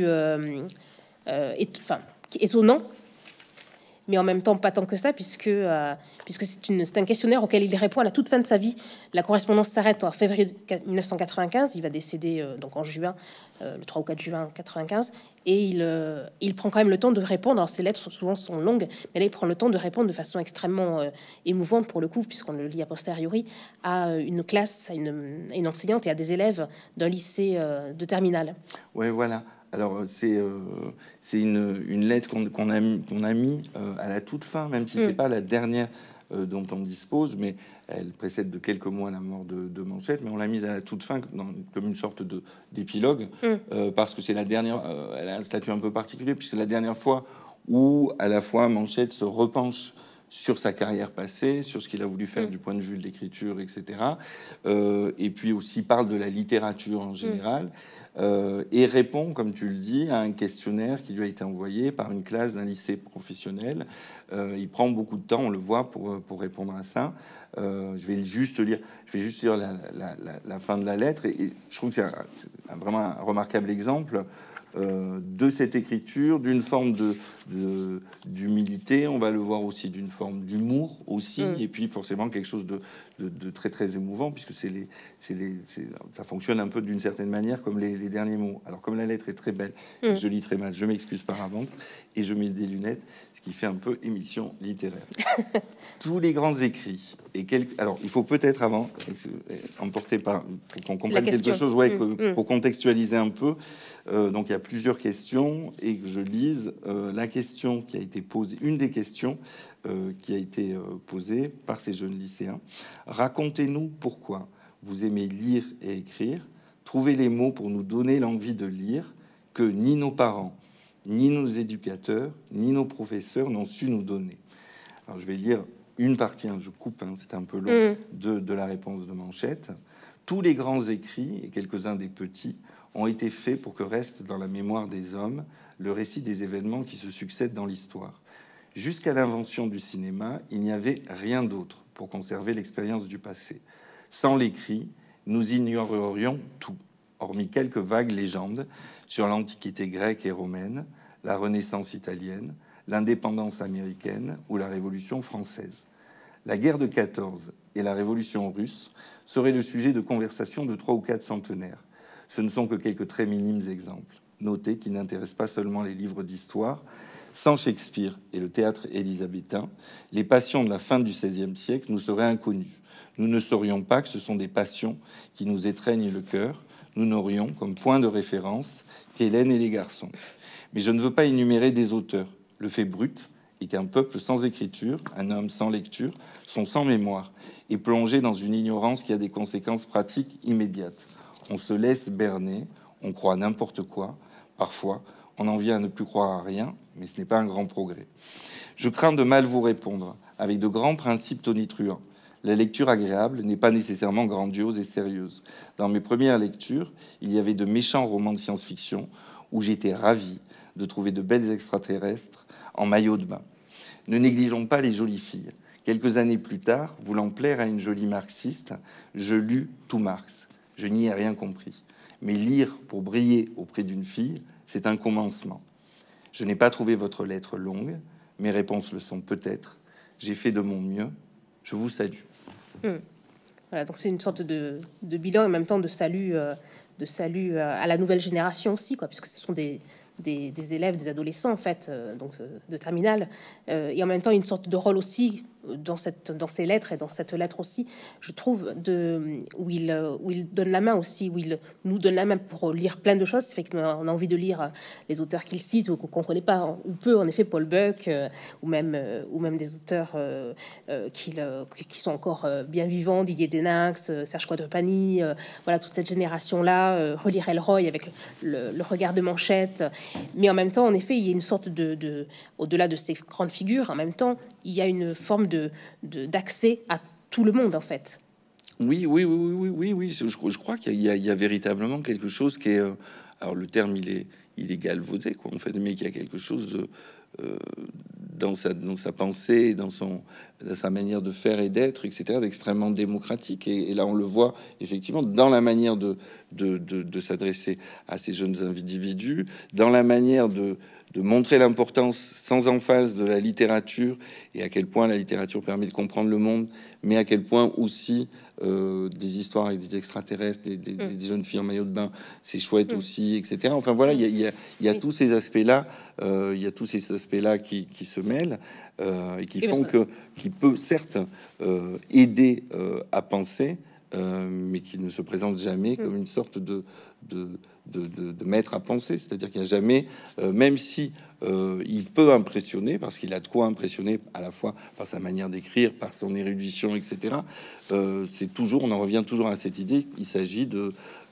étonnant, mais en même temps pas tant que ça puisque c'est un questionnaire auquel il répond à la toute fin de sa vie. La correspondance s'arrête en février 1995, il va décéder donc en juin, le 3 ou 4 juin 95, et il prend quand même le temps de répondre. Alors ces lettres souvent sont longues, mais là il prend le temps de répondre de façon extrêmement émouvante pour le coup, puisqu'on le lit a posteriori, à une classe, à une enseignante et à des élèves d'un lycée de terminale. Ouais, voilà. Alors c'est une lettre qu'on a mis à la toute fin, même si c'est pas la dernière dont on dispose, mais elle précède de quelques mois la mort de Manchette, mais on l'a mise à la toute fin comme une sorte d'épilogue parce que c'est la dernière. Elle a un statut un peu particulier puisque c'est la dernière fois où à la fois Manchette se repenche sur sa carrière passée, sur ce qu'il a voulu faire du point de vue de l'écriture, etc. Et puis aussi parle de la littérature en général. Et répond, comme tu le dis, à un questionnaire qui lui a été envoyé par une classe d'un lycée professionnel. Il prend beaucoup de temps, on le voit, pour répondre à ça. Je vais juste lire la fin de la lettre, et je trouve que c'est vraiment un remarquable exemple de cette écriture, d'une forme d'humilité, on va le voir aussi d'une forme d'humour aussi, et puis forcément quelque chose de très très émouvant, puisque ça fonctionne un peu d'une certaine manière comme les derniers mots. Alors comme la lettre est très belle, je lis très mal, je m'excuse par avance, et je mets des lunettes, ce qui fait un peu émission littéraire. Tous les grands écrits, alors il faut peut-être avant emporter par pour qu'on comprenne quelque chose, pour contextualiser un peu. Donc il y a plusieurs questions et que je lise la question qui a été posée, une des questions qui a été posée par ces jeunes lycéens. Racontez-nous pourquoi vous aimez lire et écrire. Trouvez les mots pour nous donner l'envie de lire que ni nos parents, ni nos éducateurs, ni nos professeurs n'ont su nous donner. Alors je vais lire une partie, je coupe, c'est un peu long, de la réponse de Manchette. Tous les grands écrits et quelques-uns des petits ont été faits pour que reste dans la mémoire des hommes le récit des événements qui se succèdent dans l'histoire. Jusqu'à l'invention du cinéma, il n'y avait rien d'autre pour conserver l'expérience du passé. Sans l'écrit, nous ignorerions tout, hormis quelques vagues légendes sur l'Antiquité grecque et romaine, la Renaissance italienne, l'indépendance américaine ou la Révolution française. La guerre de 14 et la Révolution russe seraient le sujet de conversations de 3 ou 4 centenaires. Ce ne sont que quelques très minimes exemples. Notez qui n'intéressent pas seulement les livres d'histoire. Sans Shakespeare et le théâtre élisabétain, les passions de la fin du XVIe siècle nous seraient inconnues. Nous ne saurions pas que ce sont des passions qui nous étreignent le cœur. Nous n'aurions comme point de référence qu'Hélène et les garçons. Mais je ne veux pas énumérer des auteurs. Le fait brut est qu'un peuple sans écriture, un homme sans lecture, sont sans mémoire et plongé dans une ignorance qui a des conséquences pratiques immédiates. On se laisse berner, on croit n'importe quoi. Parfois, on en vient à ne plus croire à rien, mais ce n'est pas un grand progrès. Je crains de mal vous répondre, avec de grands principes tonitruants. La lecture agréable n'est pas nécessairement grandiose et sérieuse. Dans mes premières lectures, il y avait de méchants romans de science-fiction où j'étais ravi de trouver de belles extraterrestres en maillot de bain. Ne négligeons pas les jolies filles. Quelques années plus tard, voulant plaire à une jolie marxiste, je lus tout Marx. Je n'y ai rien compris. Mais lire pour briller auprès d'une fille, c'est un commencement. Je n'ai pas trouvé votre lettre longue. Mes réponses le sont peut-être. J'ai fait de mon mieux. Je vous salue. Voilà, donc c'est une sorte de bilan et en même temps de salut à la nouvelle génération aussi, quoi, puisque ce sont des élèves, des adolescents en fait, de terminale, et en même temps une sorte de rôle aussi dans ces lettres et dans cette lettre aussi, je trouve, où il donne la main aussi, où il nous donne la main pour lire plein de choses. Ça fait qu'on a envie de lire les auteurs qu'il cite ou qu'on connaît pas, ou peu, en effet, Paul Buck, ou même des auteurs qui sont encore bien vivants, Didier Denax, Serge Quadrepani, voilà, toute cette génération-là, relire Elroy avec le regard de Manchette. Mais en même temps, en effet, il y a une sorte au-delà de ces grandes figures, en même temps, il y a une forme d'accès à tout le monde, en fait. Oui. Je crois qu'il y a véritablement quelque chose qui est... alors, le terme, il est galvaudé, quoi, en fait, mais qu'il y a quelque chose dans sa pensée, dans sa manière de faire et d'être, etc., d'extrêmement démocratique. Et là, on le voit effectivement dans la manière de s'adresser à ces jeunes individus, dans la manière de montrer l'importance sans emphase de la littérature et à quel point la littérature permet de comprendre le monde, mais à quel point aussi des histoires avec des extraterrestres, des jeunes filles en maillot de bain, c'est chouette aussi, etc. Enfin voilà, il y a tous ces aspects-là, qui se mêlent et qui font qui peut certes aider à penser, mais qui ne se présente jamais comme une sorte de maître à penser. C'est-à-dire qu'il n'y a jamais, même si il peut impressionner, parce qu'il a de quoi impressionner à la fois par sa manière d'écrire, par son érudition, etc. C'est toujours, on en revient toujours à cette idée. Il s'agit de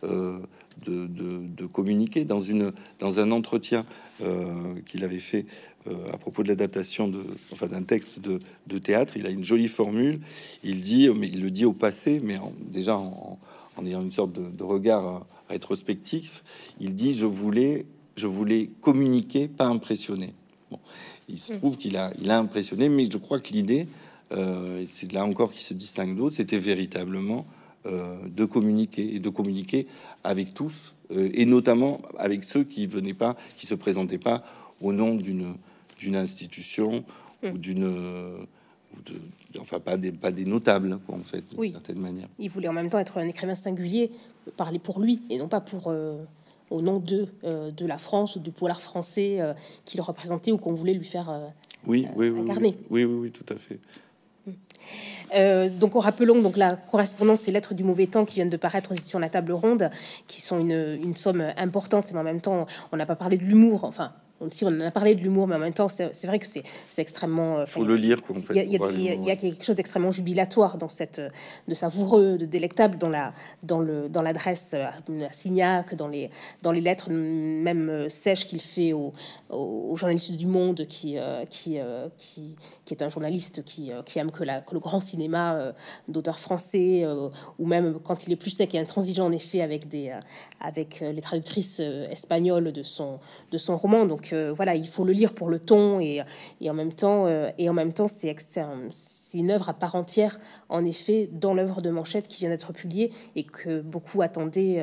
communiquer dans un entretien qu'il avait fait à propos de l'adaptation d'un texte de théâtre. Il a une jolie formule. Il dit, mais il le dit au passé, mais déjà en ayant une sorte de regard rétrospectif. Il dit: je voulais communiquer, pas impressionner. Bon, il se trouve qu'il a impressionné, mais je crois que l'idée, c'est là encore qui se distingue d'autres, c'était véritablement de communiquer, et de communiquer avec tous, et notamment avec ceux qui venaient pas, qui se présentaient pas au nom d'une institution ou enfin pas des notables, quoi, en fait, d'une certaine manière. Il voulait en même temps être un écrivain singulier, parler pour lui et non pas pour au nom de la France ou du polar français qu'il représentait ou qu'on voulait lui faire incarner. Oui, tout à fait. Donc, rappelons donc la correspondance et lettres du mauvais temps qui viennent de paraître aux éditions La Table Ronde, qui sont une somme importante, mais en même temps, on n'a pas parlé de l'humour. Enfin, si on en a parlé de l'humour, mais en même temps, c'est vrai que c'est extrêmement. Faut le lire, quoi. En fait, il y a quelque chose d'extrêmement jubilatoire dans de savoureux, de délectable dans l'adresse à Signac, dans les lettres même sèches qu'il fait au journaliste du Monde, qui est un journaliste qui aime que le grand cinéma d'auteurs français, ou même quand il est plus sec et intransigeant en effet avec les traductrices espagnoles de son roman. Donc voilà, il faut le lire pour le ton et en même temps c'est une œuvre à part entière en effet dans l'œuvre de Manchette qui vient d'être publiée et que beaucoup attendaient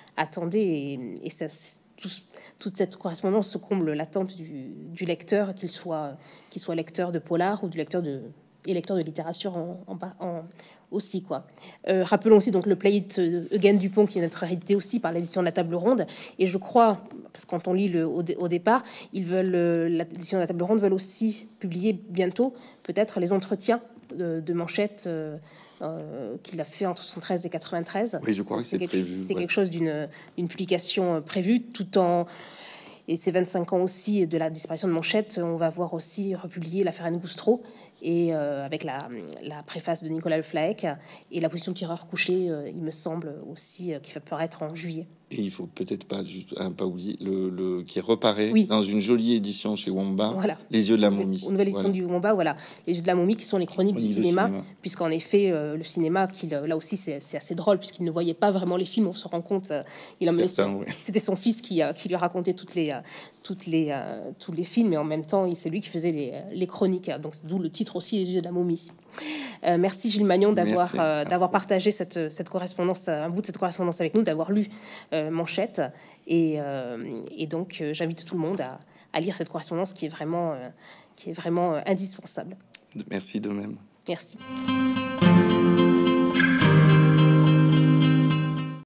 et ça, toute cette correspondance se comble l'attente du lecteur, qu'il soit lecteur de polar ou lecteur de littérature aussi, quoi. Rappelons aussi donc le Plate Eugène Dupont qui vient d'être réédité aussi par l'édition de La Table Ronde, et je crois, parce que quand on lit au départ, l'édition de La Table Ronde veulent aussi publier bientôt peut-être les entretiens de Manchette qu'il a fait entre 73 et 93. Oui, je crois que c'est prévu. C'est quelque chose d'une publication prévue, tout en... Et ces 25 ans aussi de la disparition de Manchette, on va voir aussi republier l'affaire Anne Goustreau, et avec la préface de Nicolas Le Flaec et la position de tireur couché, il me semble aussi, qui va paraître en juillet. Et il faut peut-être pas oublier qui reparaît dans une jolie édition chez Wamba, voilà. Les yeux de la momie. Une nouvelle édition du Wamba, voilà. Les yeux de la momie, qui sont les chroniques du cinéma, puisqu'en effet, le cinéma, là aussi, c'est assez drôle, puisqu'il ne voyait pas vraiment les films, on se rend compte. C'était son fils qui lui racontait tous les films, et en même temps, c'est lui qui faisait les chroniques. Donc, d'où le titre aussi, Les yeux de la momie. Merci Gilles Magnon d'avoir partagé cette correspondance, un bout de cette correspondance avec nous, d'avoir lu Manchette, et donc j'invite tout le monde à lire cette correspondance qui est vraiment indispensable. Merci de même. Merci.